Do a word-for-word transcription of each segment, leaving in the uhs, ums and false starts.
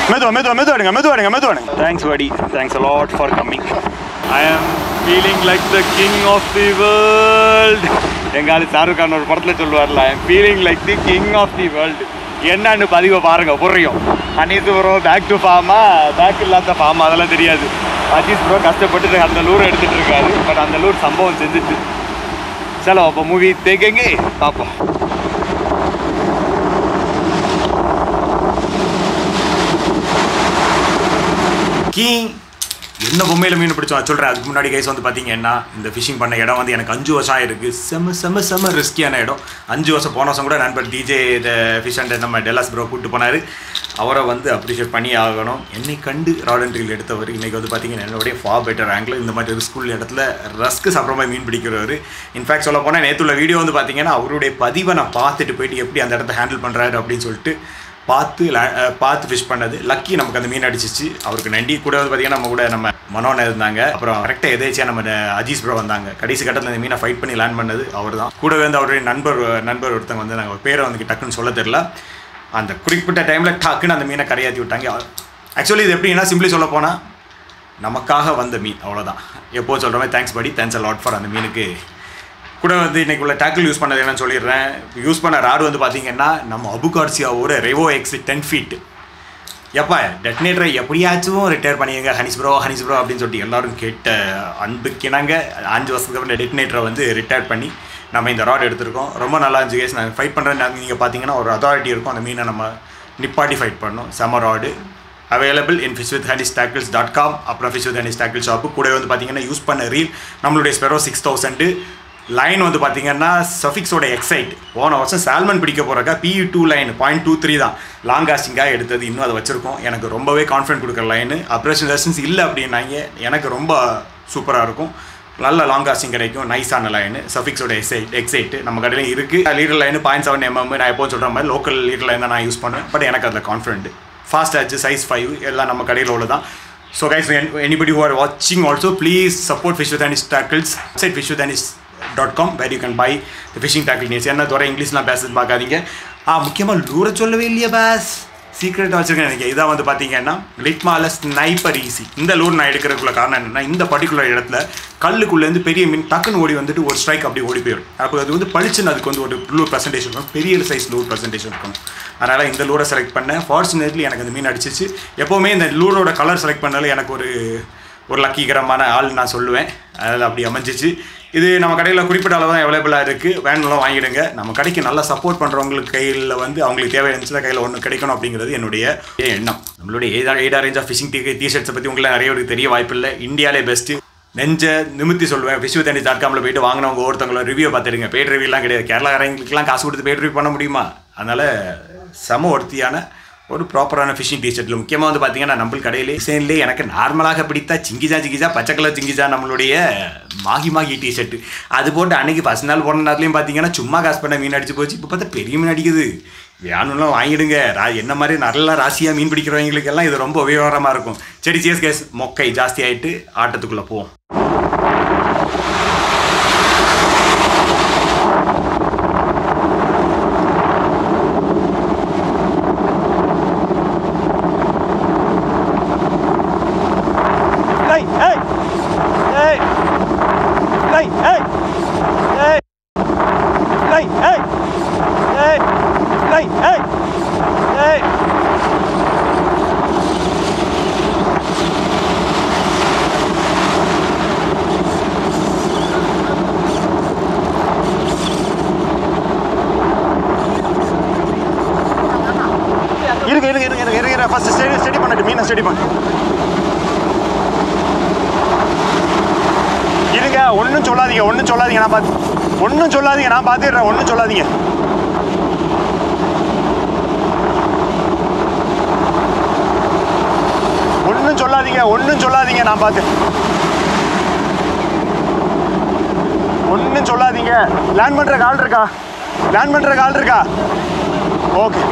மெதுவா மெதுவா மெதுவா எடுங்க மெதுவா எடுங்க மெதுவா எடுங்க. Thanks buddy, thanks a lot for coming. I am feeling like the king of the world. எங்காலு ஷாருக் கான் ஒரு படத்துல சொல்லுவார்ல, I am feeling like the king of the world. என்னன்னு பதிவை பாருங்க புரியும். ஹனீஸ் ப்ரோ பேக் டு ஃபார்மா பேக் இல்லாத ஃபார்மா அதெல்லாம் தெரியாது. அஜீஸ் ப்ரோ கஷ்டப்பட்டு அந்த லூரை எடுத்துட்டு இருக்காரு. பட் அந்த லூர் சம்பவம் செஞ்சுட்டு சலோ அப்போ மூவி தேக்கங்க பார்ப்போம். கிங் என்ன பொம்மையில் மீன் பிடிச்சோம் சொல்கிறேன். அதுக்கு முன்னாடி கைஸ் வந்து பார்த்தீங்கன்னா இந்த ஃபிஷிங் பண்ண இடம் வந்து எனக்கு அஞ்சு வருஷம் ஆயிருக்கு. செம்ம செம்ம செம்ம ரிஸ்கியான இடம். அஞ்சு வருஷம் போன வருஷம் கூட நண்பர் டிஜே த ஃபிஷ் அண்ட் நம்ம டெல்லாஸ் ப்ரோ கூப்பிட்டு போனார். அவரை வந்து அப்ரிஷியேட் பண்ணி ஆகணும். என்னை கண்டு ராட் அண்ட் ரீல் எடுத்தவர் இன்றைக்கி வந்து பார்த்தீங்கன்னா என்னுடைய ஃபார் பெட்டர் ஆங்கிள் இந்த மாதிரி ஸ்கூல் இடத்துல ரஸ்க்கு சாப்பிட்ற மாதிரி மீன் பிடிக்கிறவர். இன்ஃபேக்ட் சொல்ல போனால் நேற்றுள்ள வீடியோ வந்து பார்த்தீங்கன்னா அவருடைய பதிவை நான் பார்த்துட்டு போயிட்டு எப்படி அந்த இடத்த ஹேண்டில் பண்ணுறாரு அப்படின்னு சொல்லிட்டு பார்த்து பார்த்து ஃபிஷ் பண்ணது. லக்கி நமக்கு அந்த மீன் அடிச்சிச்சு. அவருக்கு நண்டி கூட வந்து பார்த்தீங்கன்னா நம்ம கூட நம்ம மனோன்னு இருந்தாங்க. அப்புறம் கரெக்டாக எதேச்சியாக நம்ம அஜீஸ் ப்ரோ வந்தாங்க. கடைசி கட்டத்தில் இந்த மீனை ஃபைட் பண்ணி லேண்ட் பண்ணது அவர் தான். கூடவே வந்து அவருடைய நண்பர் நண்பர் ஒருத்தங்க வந்து நாங்கள் பேரை வந்து டக்குன்னு சொல்ல தெரியல. அந்த குறிப்பிட்ட டைமில் டக்குன்னு அந்த மீனை கரையாற்றி விட்டாங்க. ஆக்சுவலி இது எப்படின்னா சிம்பிளி சொல்ல போனால் நமக்காக வந்த மீன் அவ்வளோதான். எப்போது சொல்கிற மாதிரி தேங்க்ஸ் படி தேங்க்ஸ் அ லாட் ஃபார் அந்த மீனுக்கு. கூட வந்து இன்றைக்கி உள்ள டேக்கிள் யூஸ் பண்ணது என்னன்னு சொல்லிடுறேன். யூஸ் பண்ண ராடு வந்து பார்த்தீங்கன்னா நம்ம அபுகார்சியாவோட ரெவோ எக்ஸ் டென் ஃபீட். எப்போ டெட்னேட்டரை எப்படியாச்சும் ரிட்டையர் பண்ணிடுங்க ஹனிஷ் ப்ரோ ஹனிஷ் ப்ரோ அப்படின்னு சொல்லிட்டு எல்லோரும் கேட்ட அன்புக்கினாங்க. அஞ்சு வருஷத்துக்கு அப்புறம் டெட்னேட்டரை வந்து ரிட்டையர் பண்ணி நம்ம இந்த ராட் எடுத்திருக்கோம். ரொம்ப நல்லா இருந்துச்சு கேஸ். நான் ஃபைட் பண்ணுறேன். நீங்கள் பார்த்தீங்கன்னா ஒரு அத்தாரிட்டி இருக்கும். அந்த மீனை நம்ம நிப்பாட்டி ஃபைட் பண்ணணும். செம rod available in fish with Hanish tackles dot com. அப்புறம் fish with Hanish tackle shop. கூட வந்து பார்த்தீங்கன்னா யூஸ் பண்ண ரீல் நம்மளுடைய ஸ்பெரோ சிக்ஸ் தௌசண்டு லைன் வந்து பார்த்தீங்கன்னா சஃபிக்ஸோட எக்ஸைட். போன வருஷம் சால்மன் பிடிக்க போகிறக்கா PE two line point two three தான் லாங் காஸ்டிங்காக எடுத்தது. இன்னும் அதை வச்சுருக்கோம். எனக்கு ரொம்பவே கான்ஃபிடென்ட் கொடுக்குற லைனு. அப்ரேஷன் ரெசிஸ்டன்ஸ் இல்லை அப்படின்னாங்க எனக்கு ரொம்ப சூப்பராக இருக்கும். நல்ல லாங் காஸ்டிங் கிடைக்கும். நைஸான லைனு சஃபிக்ஸோட எக்ஸைட் எக்ஸைட்டு நம்ம கடையில் இருக்குது. Leader line point seven mm நான் எப்போ சொல்கிற மாதிரி லோக்கல் லீடர் லைன் தான் நான் யூஸ் பண்ணுவேன். பட் எனக்கு அதில் கான்ஃபிடென்ட். ஃபாஸ்ட் ஆச்சு சைஸ் ஃபைவ் எல்லாம் நம்ம கடையில் உள்ளதான். So guys anybody who are வாட்சிங் also please support fish with Hanish tackles website fish with Hanish dot com where you can buy the fishing tackle needs. என்ன தவிர இங்கிலீஷ்லாம் பேசுறது பார்க்காதீங்க. ஆ முக்கியமாக லூரை சொல்லவே இல்லையா பாஸ், சீக்ரெட்டாக வச்சுருக்கேன் நினைக்கிறேன். இதான் வந்து பார்த்தீங்கன்னா லிட்மால ஸ்னைப்பர் ஈஸி. இந்த லூர் நான் எடுக்கிறதுக்குள்ள காரணம் என்னென்னா இந்த பர்டிகுலர் இடத்துல கல்லுக்குள்ளேருந்து பெரிய மீன் டக்குன்னு ஓடி வந்துட்டு ஒரு ஸ்ட்ரைக் அப்படி ஓடி போயிடும். அப்போ அது வந்து பளிச்சுன்னு அதுக்கு வந்து ஒரு லூர் பர்சன்டேஜ் இருக்கும். பெரிய சைஸ் லூர் பர்சன்டேஜ் இருக்கும். அதனால் இந்த லூரை செலக்ட் பண்ணேன். ஃபார்ச்சுனேட்லி எனக்கு அந்த மீன் அடிச்சிச்சு. எப்போவுமே இந்த லூரோட கலர் செலக்ட் பண்ணாலும் எனக்கு ஒரு ஒரு லக்கிகரமான ஆள் நான் சொல்லுவேன். அதில் அப்படி அமைஞ்சிச்சு. இது நம்ம கடையில் குறிப்பிட்ட அளவு தான் அவைலபிளாக இருக்குது. வேணும்லாம் வாங்கிடுங்க. நம்ம கடைக்கு நல்லா சப்போர்ட் பண்ணுறவங்களுக்கு கையில் வந்து அவங்களுக்கு தேவை இருந்துச்சுன்னா கையில் ஒன்று கிடைக்கணும் அப்படிங்கிறது என்னுடைய எண்ணம். நம்மளுடைய ஏதா ஏடா ரேஞ்ச் ஆஃப் ஃபிஷிங் டி டிஷர்ட்ஸை பற்றி உங்களுக்கு நிறைய ஒரு தெரிய வாய்ப்பு இல்லை. இந்தியாவிலே பெஸ்ட்டு. நெஞ்சை நிமித்தி சொல்லுவேன். ஃபிஷ் வித் ஹனிஷ் டாட் காமில் போய்ட்டு வாங்கினவங்க ஒருத்தவங்கள ரிவ்யூ பார்த்துடுங்க. பெய்ட் ரிவ்யூலாம் கிடையாது. கேரளாக்காரங்களுக்குலாம் காசு கொடுத்து பெய்ட் ரிவ்யூ பண்ண முடியுமா? அதனால் செம ஒருத்தியான ஒரு ப்ராப்பரான ஃபிஷிங் டிஷர்ட்டில் முக்கியமாக வந்து பார்த்தீங்கன்னா நம்ம கடையிலே டிசைன்லேயே எனக்கு நார்மலாக பிடித்தா சிங்கிஜா சிங்கிஜா பச்சை கலர் சிங்கிஜா நம்மளுடைய மாகி மாகி டிஷர்ட்டு அது போட்டு அன்றைக்கி ஃபஸ்ட் நாள் போன நேரத்துலையும் பார்த்தீங்கன்னா சும்மா காசு பண்ண மீன் அடிச்சு போச்சு. இப்போ பார்த்தா பெரிய மீன் அடிக்குது. வேணும்லாம் வாங்கிடுங்க. ரா என்ன மாதிரி நல்லா ராசியாக மீன் பிடிக்கிறவங்களுக்கெல்லாம் இது ரொம்ப உபயோகரமாக இருக்கும். சரி சிஎஸ் கேஸ் மொக்கை ஜாஸ்தி ஆகிட்டு ஆட்டத்துக்குள்ளே போவோம். இருங்க இருங்க இருங்க இருங்க இருங்க ஃபர்ஸ்ட் ஸ்டடி ஸ்டடி பண்ணிட்டு மீனை ஸ்டடி பண்ணு. இருங்க ஒன்றும் சொல்லாதீங்க ஒன்றும் சொல்லாதீங்க நான் பார்த்து ஒன்றும் சொல்லாதீங்க நான் பார்த்துடுறேன். ஒன்றும் சொல்லாதீங்க. ஒன்றும் சொல்லாதீங்க ஒன்றும் சொல்லாதீங்க நான் பார்த்து ஒன்றும் சொல்லாதீங்க. லேண்ட் பண்ணுற கால் இருக்கா? லேண்ட் பண்ணுற கால் இருக்கா? ஓகே.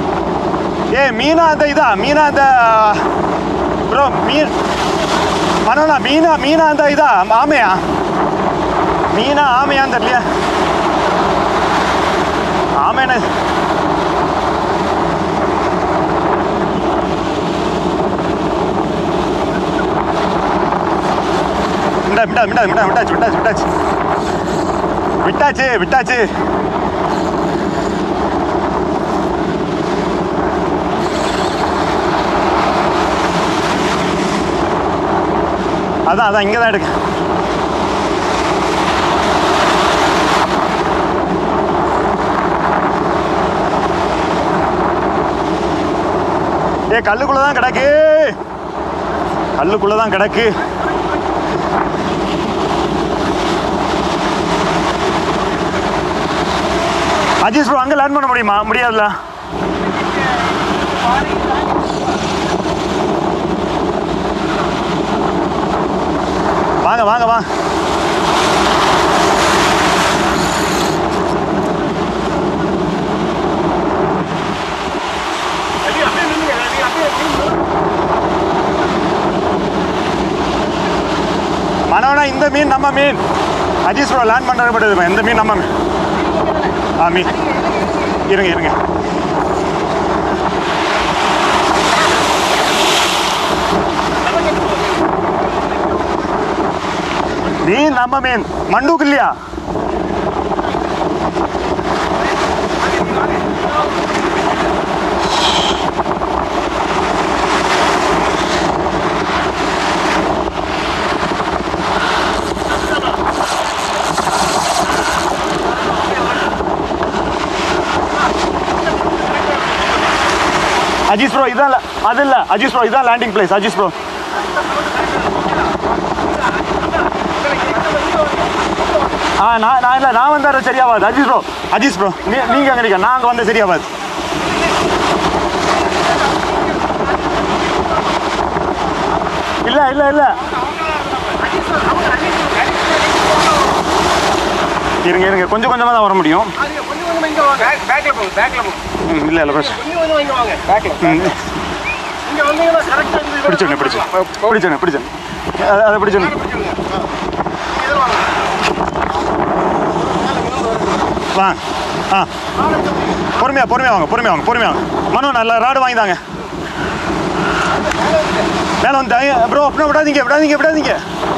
ஏ மீனா அந்த இதா மீனா அந்த ப்ரோ மீன் மனோண்ணா மீனா மீனா அந்த இதா ஆமையா மீனா ஆமையான்னு தெரியலையா ஆமையான விட்டா விட்டா விட்டா விட்டா விட்டாச்சு விட்டாச்சு விட்டாச்சு விட்டாச்சு விட்டாச்சு அதான் அதான் இங்கே தான் எடுக்க ஏ கல்லுக்குள்ள தான் கிடக்கு கல்லுக்குள்ள தான் கிடக்கு அஜீஸ் ப்ரோ அங்கே லேர்ன் பண்ண முடியுமா முடியாதுல்ல வாங்க வாங்க வாங்க மனோனா இந்த மீன் நம்ம மீன் அஜீஸ் ப்ரோ லேண்ட் பண்ணுறது இந்த மீன் நம்ம மீன் ஆ மீன் இருங்க இருங்க மீன் நம்ம மீன் மண்டூக்கு இல்லையா அஜீஸ் ப்ரோ இதான் அது இல்லை அஜீஸ் ப்ரோ இதான் லேண்டிங் பிளேஸ் அஜீஸ் ப்ரோ ஆ நான் நான் இல்லை நான் வந்தார சரியாவாது அஜீஸ் ப்ரோ அஜீஸ் ப்ரோ நீ நீங்கள் அங்கே நிற்க நான் அங்கே வந்த சரியாவாது இல்லை இல்லை இல்லை இருங்க இருங்க கொஞ்சம் கொஞ்சமாக தான் வர முடியும் ம் இல்லை இல்லை பிரச்சனை பிடிச்சோண்ணே பிடிச்சேன் பிடிச்சோண்ணே பிடிச்சேன் அதை பிடிச்சோண்ணே வாங்க ஆ பொறுமையாக பொறுமையாக வாங்க பொறுமையாக வாங்க பொறுமையாக வாங்க மனோ நல்ல ராடு வாங்கி தாங்க மேலே வந்துட்டாங்க ப்ரோ அப்படின்னா விடாதீங்க விடாதீங்க விடாதீங்க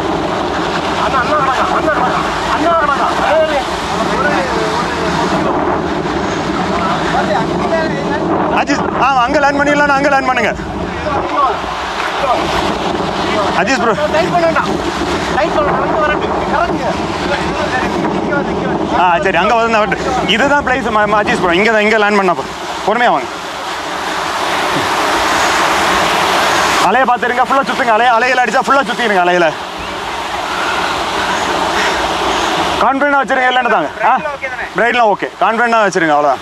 அஜீஸ் ஆ அங்கே லேர்ன் பண்ணிடலாம் அங்கே லேர்ன் பண்ணுங்க அஜீஸ் ப்ரோ ஆ சரி அங்கே வந்து வரட்டு இதுதான் பிளேஸ் அஜீஸ் ப்ரோ இங்கே தான் இங்கே லேர்ன் பண்ணப்போ பொறுமையாக வாங்க அலையை பார்த்துருங்க ஃபுல்லாக சுற்றுங்க அலைய அலையில் அடித்தா ஃபுல்லாக சுற்றிடுங்க அலையில் கான்ஃபிடண்டாக வச்சுருங்க இல்லைன்னு தாங்க ஆ பிரைட்லாம் ஓகே கான்ஃபிடண்டாக வச்சுருங்க அவ்வளோதான்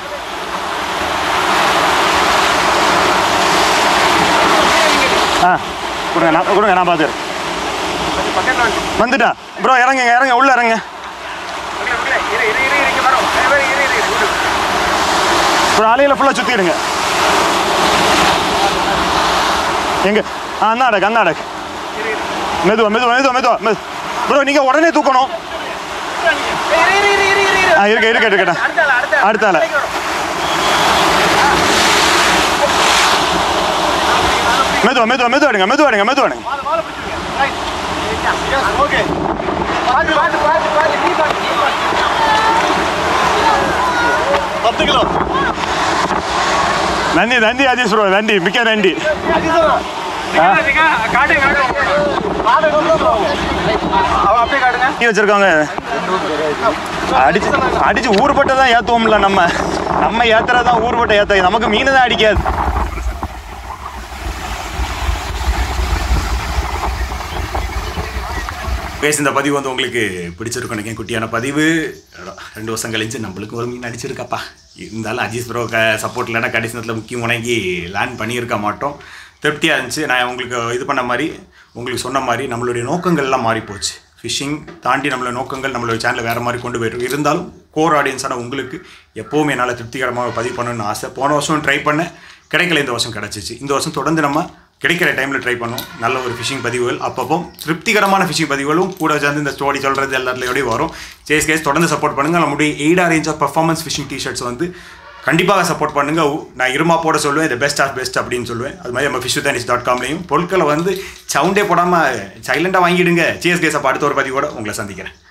ஆ கொடுங்க நான் கொடுங்க நான் பார்த்துறேன் வந்துட்டா ப்ரோ இறங்குங்க இறங்க உள்ளே இறங்க ப்ரோ அலையில் ஃபுல்லாக சுற்றிடுங்க எங்கே ஆ அண்ணா அடக்கு அண்ணா அடக்கு மெதுவா மெதுவா மெதுவா மெதுவா மெது ப்ரோ நீங்கள் உடனே தூக்கணும் ஆ இருக்க இருக்க இருக்கட்டா அடுத்த ஆளை மெதுவா மெதுவா மெதுவா எடுங்க மெதுவா எடுங்க மெதுவா எடுங்க பத்து கிலோ நன்றி நன்றி அஜீஸ் ப்ரோ நன்றி மிக்க நன்றி வச்சிருக்காங்க அடிச்சு அடிச்சு ஊர்பட்டை தான் ஏத்துவோம்ல நம்ம நம்ம ஏத்துறதான் ஊர்பட்டை ஏத்த நமக்கு மீன் தான் அடிக்காது பேச இந்த பதிவு வந்து உங்களுக்கு பிடிச்சிருக்கும் நினைக்கிறேன் குட்டியான பதிவு ரெண்டு வருஷம் கழிச்சு நம்மளுக்கு ஒரு மீன் அடிச்சிருக்காப்பா இருந்தாலும் அஜீஸ் ப்ரோ க சப்போர்ட் இல்லைன்னா கடைசி நேரத்தில் முக்கிய முனைக்கு லேண்ட் பண்ணியிருக்க மாட்டோம் திருப்தியாக இருந்துச்சு நான் உங்களுக்கு இது பண்ண மாதிரி உங்களுக்கு சொன்ன மாதிரி நம்மளுடைய நோக்கங்கள்லாம் மாறி போச்சு ஃபிஷிங் தாண்டி நம்மளோட நோக்கங்கள் நம்மளோட சேனலை வேறு மாதிரி கொண்டு போயிட்டு இருந்தாலும் கோர் ஆடியன்ஸான உங்களுக்கு எப்போவுமே என்னால் திருப்திகரமாக பதிவு பண்ணணும்னு ஆசை போன வருஷம் ட்ரை பண்ணேன் கிடைக்கல இந்த வருஷம் கிடச்சிச்சு இந்த வருஷம் தொடர்ந்து நம்ம கிடைக்கிற டைமில் ட்ரை பண்ணும். நல்ல ஒரு ஃபிஷிங் பதிவுகள் அப்பப்போ திருப்திகரமான ஃபிஷிங் பதிவுகளும் கூட சேர்ந்து இந்த ஸ்டோரி சொல்கிறது எல்லாத்துலேயோடய வரும். சேஸ் கேஸ் தொடர்ந்து சப்போர்ட் பண்ணுங்கள். நம்முடைய எய்டா range of performance fishing T-shirts வந்து கண்டிப்பாக சப்போர்ட் பண்ணுங்கள். நான் இருமா போட சொல்லுவேன், இது பெஸ்ட் ஆஃப் பெஸ்ட் அப்படின்னு சொல்லுவேன். அது மாதிரி நம்ம ஃபிஷ் வித் ஹனிஷ் டாட் காம்லேயும் பொருட்களை வந்து சவுண்டே போடாமல் சைலண்டாக வாங்கிடுங்க. சேஸ் கேஸ் அப்போ அடுத்த ஒரு பதிவோட உங்களை சந்திக்கிறேன்.